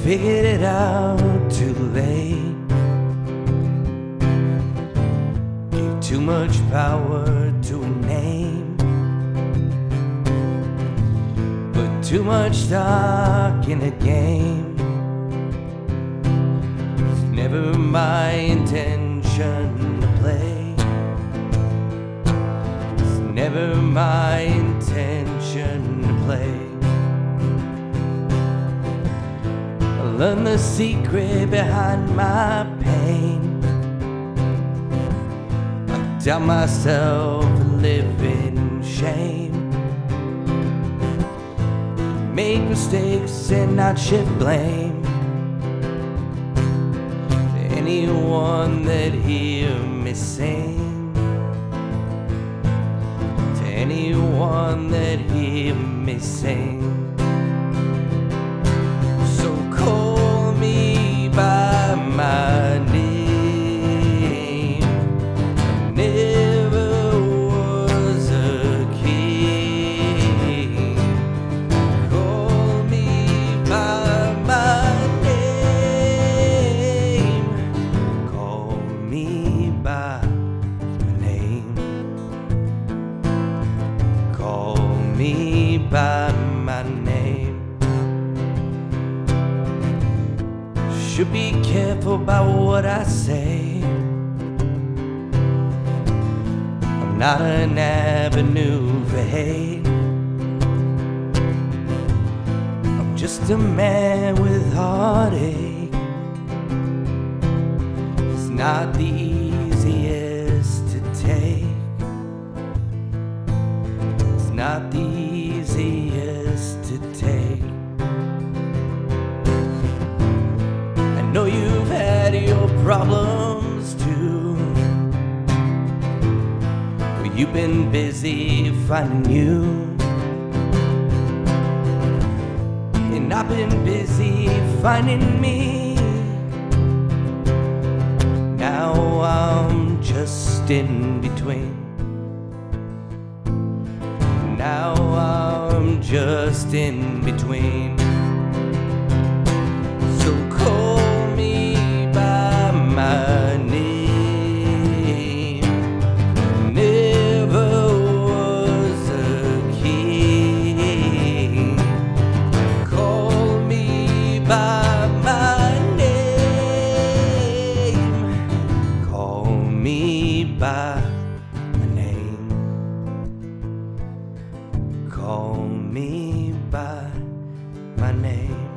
figured it out too late. Gave too much power to a name, put too much stock in a game. It's never my intention to play. It's never my intention to play. Learn the secret behind my pain. I doubt myself and live in shame. Make mistakes and not shift blame to anyone that hear me sing, to anyone that hear me sing. Call me by my name. I never was a king. Call me by my name. Call me by my name. Call me by my name. Should be careful about what I say. I'm not an avenue for hate. I'm just a man with heartache. It's not the easiest to take. It's not the easiest to take. I know you've had your problems too. Well, you've been busy finding you, and I've been busy finding me. Now I'm just in between. Now I'm just in between. So call me by my name. Never was a king. Call me by my name. Call me by my name. Call me by my name.